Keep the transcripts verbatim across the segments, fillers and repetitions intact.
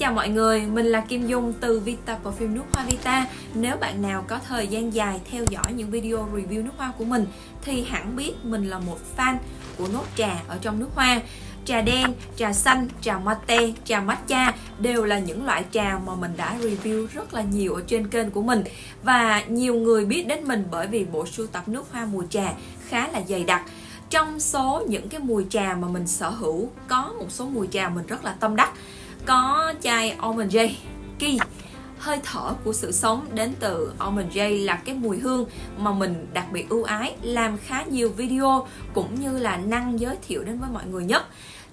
chào mọi người, mình là Kim Dung từ Vita Perfume nước hoa Vita. Nếu bạn nào có thời gian dài theo dõi những video review nước hoa của mình thì hẳn biết mình là một fan của nốt trà ở trong nước hoa. Trà đen, trà xanh, trà mate, trà matcha đều là những loại trà mà mình đã review rất là nhiều ở trên kênh của mình. Và nhiều người biết đến mình bởi vì bộ sưu tập nước hoa mùi trà khá là dày đặc. Trong số những cái mùi trà mà mình sở hữu, có một số mùi trà mình rất là tâm đắc. Có chai Almond J, Ki, hơi thở của sự sống đến từ Almond J là cái mùi hương mà mình đặc biệt ưu ái, làm khá nhiều video cũng như là năng giới thiệu đến với mọi người nhất.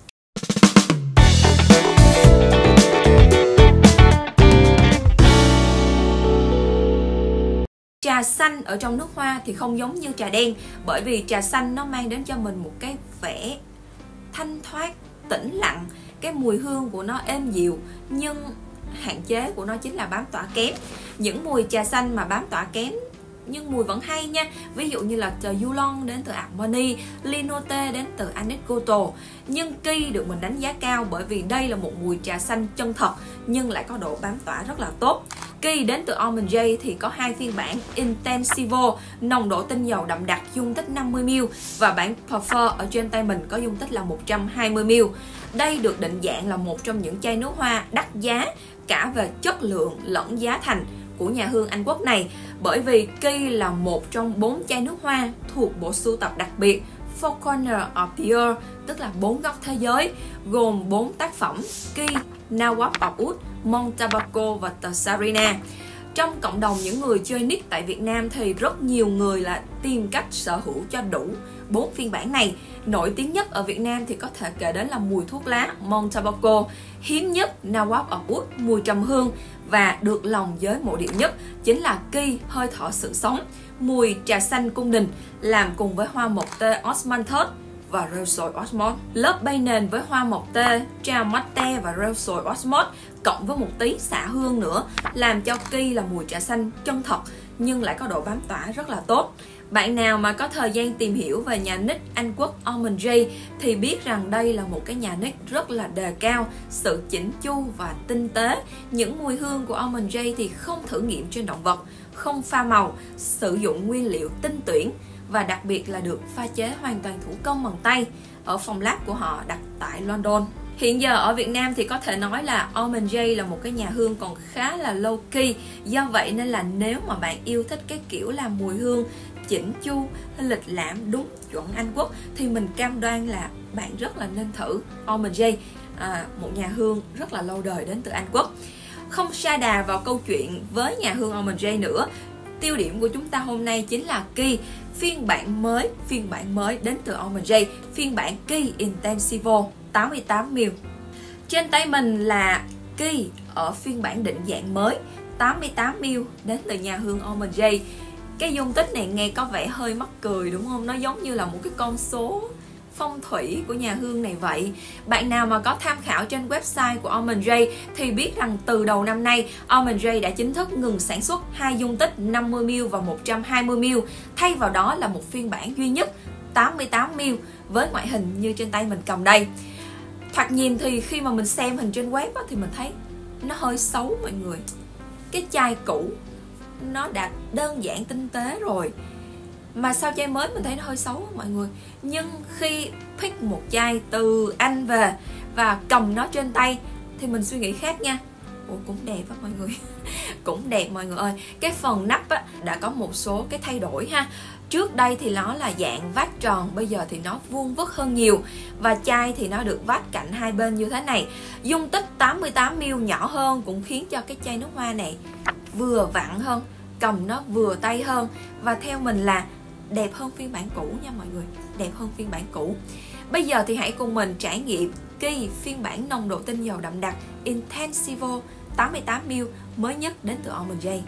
Trà xanh ở trong nước hoa thì không giống như trà đen, bởi vì trà xanh nó mang đến cho mình một cái vẻ thanh thoát, tĩnh lặng. Cái mùi hương của nó êm dịu, nhưng hạn chế của nó chính là bám tỏa kém. Những mùi trà xanh mà bám tỏa kém nhưng mùi vẫn hay nha. Ví dụ như là Tờ Yulon đến từ Armani, Linote đến từ Anecdoto. Nhưng Ki được mình đánh giá cao bởi vì đây là một mùi trà xanh chân thật nhưng lại có độ bám tỏa rất là tốt. Ki đến từ Almond J thì có hai phiên bản: Intensivo, nồng độ tinh dầu đậm đặc, dung tích năm mươi mi li lít, và bản Prefer ở trên tay mình có dung tích là một trăm hai mươi mi li lít. Đây được định dạng là một trong những chai nước hoa đắt giá cả về chất lượng lẫn giá thành của nhà hương Anh Quốc này, bởi vì Ki là một trong bốn chai nước hoa thuộc bộ sưu tập đặc biệt Four Corners of the Earth, tức là bốn góc thế giới, gồm bốn tác phẩm: Ki, Nawab of Oud, Montabaco và Tsarina. Trong cộng đồng những người chơi nick tại Việt Nam thì rất nhiều người là tìm cách sở hữu cho đủ bốn phiên bản này. Nổi tiếng nhất ở Việt Nam thì có thể kể đến là mùi thuốc lá Montabaco, hiếm nhất Nawab of Oud, mùi trầm hương, và được lòng giới mộ điệu nhất chính là Ki, hơi thở sự sống, mùi trà xanh cung đình, làm cùng với hoa mộc tê Osmanthus và rêu sồi Osmos. Lớp bay nền với hoa mộc tê, trà mate và rêu sồi Osmos cộng với một tí xạ hương nữa, làm cho Ki là mùi trà xanh chân thật nhưng lại có độ bám tỏa rất là tốt. Bạn nào mà có thời gian tìm hiểu về nhà nick Anh Quốc Almond J thì biết rằng đây là một cái nhà nick rất là đề cao sự chỉnh chu và tinh tế. Những mùi hương của Almond J thì không thử nghiệm trên động vật, không pha màu, sử dụng nguyên liệu tinh tuyển và đặc biệt là được pha chế hoàn toàn thủ công bằng tay ở phòng lab của họ đặt tại London. Hiện giờ ở Việt Nam thì có thể nói là Almond J là một cái nhà hương còn khá là low key. Do vậy nên là nếu mà bạn yêu thích cái kiểu làm mùi hương chỉnh chu, lịch lãm, đúng chuẩn Anh Quốc thì mình cam đoan là bạn rất là nên thử Almond J, à, một nhà hương rất là lâu đời đến từ Anh Quốc. Không sa đà vào câu chuyện với nhà hương Almond J nữa, tiêu điểm của chúng ta hôm nay chính là Ki, phiên bản mới, phiên bản mới đến từ Almond J, phiên bản Ki Intensivo tám mươi tám mi li lít. Trên tay mình là Ki ở phiên bản định dạng mới tám mươi tám mi li lít đến từ nhà hương Almond J. Cái dung tích này nghe có vẻ hơi mắc cười đúng không? Nó giống như là một cái con số phong thủy của nhà hương này vậy. Bạn nào mà có tham khảo trên website của Almond J thì biết rằng từ đầu năm nay Almond J đã chính thức ngừng sản xuất hai dung tích năm mươi mi li lít và một trăm hai mươi mi li lít. Thay vào đó là một phiên bản duy nhất tám mươi tám mi li lít với ngoại hình như trên tay mình cầm đây. Thoạt nhìn thì khi mà mình xem hình trên web á, thì mình thấy nó hơi xấu mọi người. Cái chai cũ nó đã đơn giản tinh tế rồi mà sao chai mới mình thấy nó hơi xấu mọi người. Nhưng khi pick một chai từ Anh về và cầm nó trên tay thì mình suy nghĩ khác nha. Ủa cũng đẹp á mọi người. Cũng đẹp mọi người ơi. Cái phần nắp á, đã có một số cái thay đổi ha. Trước đây thì nó là dạng vát tròn, bây giờ thì nó vuông vức hơn nhiều. Và chai thì nó được vát cạnh hai bên như thế này. Dung tích tám mươi tám mi li lít nhỏ hơn cũng khiến cho cái chai nước hoa này vừa vặn hơn, cầm nó vừa tay hơn. Và theo mình là đẹp hơn phiên bản cũ nha mọi người, đẹp hơn phiên bản cũ. Bây giờ thì hãy cùng mình trải nghiệm Ki phiên bản nồng độ tinh dầu đậm đặc Intensivo tám mươi tám mi li lít mới nhất đến từ Almond J.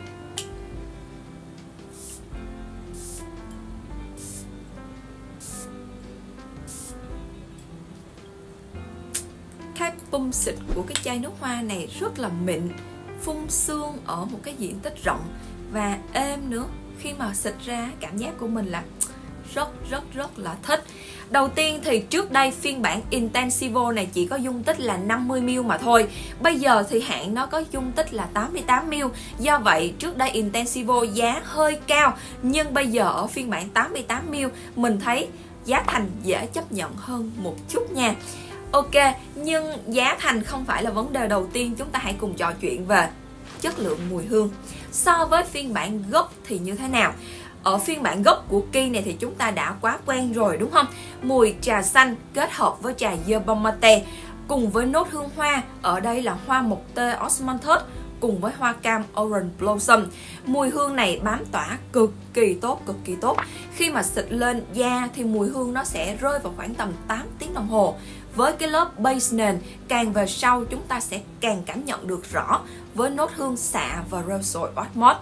Cái pum xịt của cái chai nước hoa này rất là mịn, phun sương ở một cái diện tích rộng và êm nữa. Khi mà xịt ra cảm giác của mình là rất rất rất là thích. Đầu tiên thì trước đây phiên bản Intensivo này chỉ có dung tích là năm mươi mi li lít mà thôi. Bây giờ thì hãng nó có dung tích là tám mươi tám mi li lít. Do vậy trước đây Intensivo giá hơi cao, nhưng bây giờ ở phiên bản tám mươi tám mi li lít mình thấy giá thành dễ chấp nhận hơn một chút nha. Ok, nhưng giá thành không phải là vấn đề đầu tiên. Chúng ta hãy cùng trò chuyện về chất lượng mùi hương. So với phiên bản gốc thì như thế nào? Ở phiên bản gốc của Key này thì chúng ta đã quá quen rồi đúng không? Mùi trà xanh kết hợp với trà yerba mate cùng với nốt hương hoa, ở đây là hoa mộc tê osmanthus cùng với hoa cam orange blossom. Mùi hương này bám tỏa cực kỳ tốt, cực kỳ tốt. Khi mà xịt lên da thì mùi hương nó sẽ rơi vào khoảng tầm tám tiếng đồng hồ. Với cái lớp base nền, càng về sau chúng ta sẽ càng cảm nhận được rõ với nốt hương xạ và rosal osmot.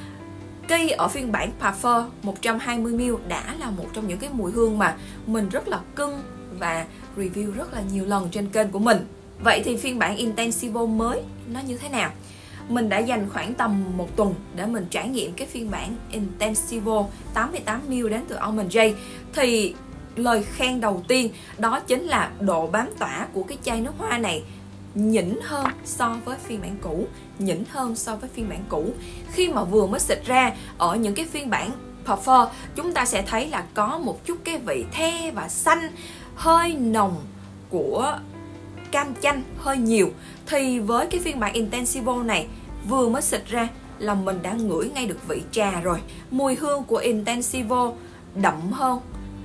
Key ở phiên bản Parfum một trăm hai mươi mi li lít đã là một trong những cái mùi hương mà mình rất là cưng và review rất là nhiều lần trên kênh của mình. Vậy thì phiên bản Intensivo mới nó như thế nào? Mình đã dành khoảng tầm một tuần để mình trải nghiệm cái phiên bản Intensivo tám mươi tám mi li lít đến từ Almond J. Thì lời khen đầu tiên đó chính là độ bám tỏa của cái chai nước hoa này nhỉnh hơn so với phiên bản cũ, nhỉnh hơn so với phiên bản cũ. Khi mà vừa mới xịt ra ở những cái phiên bản Parfum, chúng ta sẽ thấy là có một chút cái vị the và xanh hơi nồng của cam chanh hơi nhiều. Thì với cái phiên bản Intensivo này vừa mới xịt ra là mình đã ngửi ngay được vị trà rồi. Mùi hương của Intensivo đậm hơn,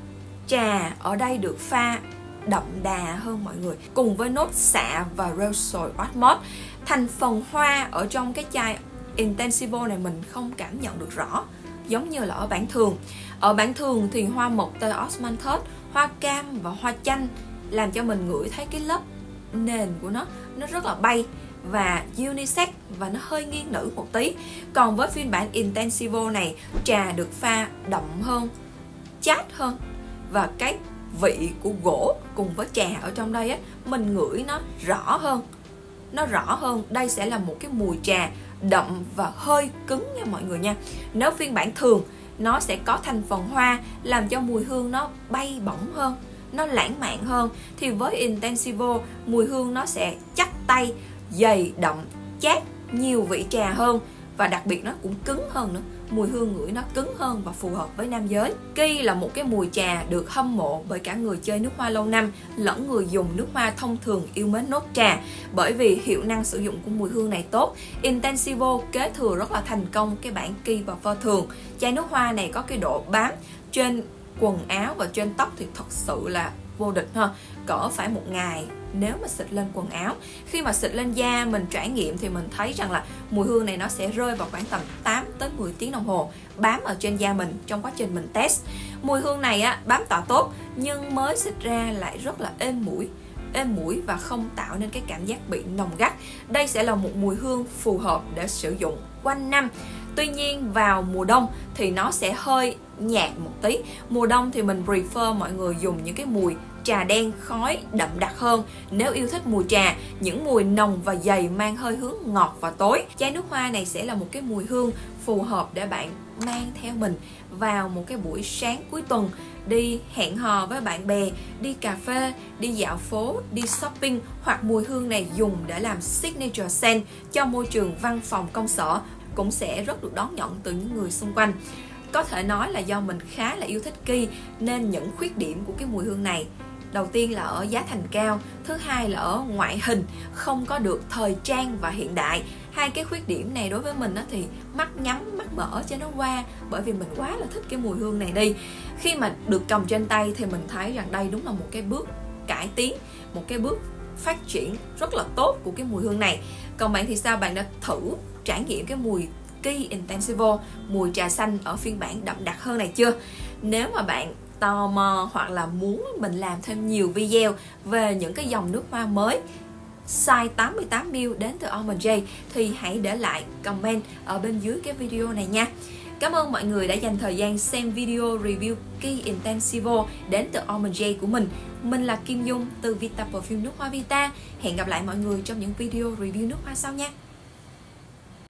trà ở đây được pha đậm đà hơn mọi người, cùng với nốt xạ và rosal osmot. Thành phần hoa ở trong cái chai Intensivo này mình không cảm nhận được rõ giống như là ở bản thường. Ở bản thường thì hoa mộc tê osmanthus, hoa cam và hoa chanh làm cho mình ngửi thấy cái lớp nền của nó nó rất là bay và unisex và nó hơi nghiêng nữ một tí. Còn với phiên bản Intensivo này, trà được pha đậm hơn, chát hơn, và cái vị của gỗ cùng với trà ở trong đây á, mình ngửi nó rõ hơn. Nó rõ hơn, đây sẽ là một cái mùi trà đậm và hơi cứng nha mọi người nha. Nếu phiên bản thường nó sẽ có thành phần hoa làm cho mùi hương nó bay bổng hơn, nó lãng mạn hơn, thì với Intensivo mùi hương nó sẽ chắc tay, dày, đậm, chát, nhiều vị trà hơn, và đặc biệt nó cũng cứng hơn nữa. Mùi hương ngửi nó cứng hơn và phù hợp với nam giới. Key là một cái mùi trà được hâm mộ bởi cả người chơi nước hoa lâu năm lẫn người dùng nước hoa thông thường yêu mến nốt trà, bởi vì hiệu năng sử dụng của mùi hương này tốt. Intensivo kế thừa rất là thành công cái bản Key Parfum thường. Chai nước hoa này có cái độ bám trên quần áo và trên tóc thì thật sự là vô địch ha. Cỡ phải một ngày nếu mà xịt lên quần áo. Khi mà xịt lên da mình trải nghiệm thì mình thấy rằng là mùi hương này nó sẽ rơi vào khoảng tầm tám tới mười tiếng đồng hồ bám ở trên da mình trong quá trình mình test. Mùi hương này á, bám tỏa tốt nhưng mới xịt ra lại rất là êm mũi êm mũi và không tạo nên cái cảm giác bị nồng gắt. Đây sẽ là một mùi hương phù hợp để sử dụng quanh năm. Tuy nhiên vào mùa đông thì nó sẽ hơi nhạt một tí. Mùa đông thì mình prefer mọi người dùng những cái mùi trà đen khói đậm đặc hơn. Nếu yêu thích mùi trà, những mùi nồng và dày mang hơi hướng ngọt và tối, chai nước hoa này sẽ là một cái mùi hương phù hợp để bạn mang theo mình vào một cái buổi sáng cuối tuần, đi hẹn hò với bạn bè, đi cà phê, đi dạo phố, đi shopping. Hoặc mùi hương này dùng để làm signature scent cho môi trường văn phòng công sở, cũng sẽ rất được đón nhận từ những người xung quanh. Có thể nói là do mình khá là yêu thích Key nên những khuyết điểm của cái mùi hương này, đầu tiên là ở giá thành cao, thứ hai là ở ngoại hình không có được thời trang và hiện đại. Hai cái khuyết điểm này đối với mình đó thì mắt nhắm mắt mở cho nó qua, bởi vì mình quá là thích cái mùi hương này đi. Khi mà được cầm trên tay thì mình thấy rằng đây đúng là một cái bước cải tiến, một cái bước phát triển rất là tốt của cái mùi hương này. Còn bạn thì sao? Bạn đã thử trải nghiệm cái mùi Key Intensivo, mùi trà xanh ở phiên bản đậm đặc hơn này chưa? Nếu mà bạn tò mò hoặc là muốn mình làm thêm nhiều video về những cái dòng nước hoa mới size tám mươi tám mi li lít đến từ Almond J thì hãy để lại comment ở bên dưới cái video này nha. Cảm ơn mọi người đã dành thời gian xem video review Key Intensivo đến từ Almond J của mình. Mình là Kim Dung từ Vita Perfume nước hoa Vita. Hẹn gặp lại mọi người trong những video review nước hoa sau nha.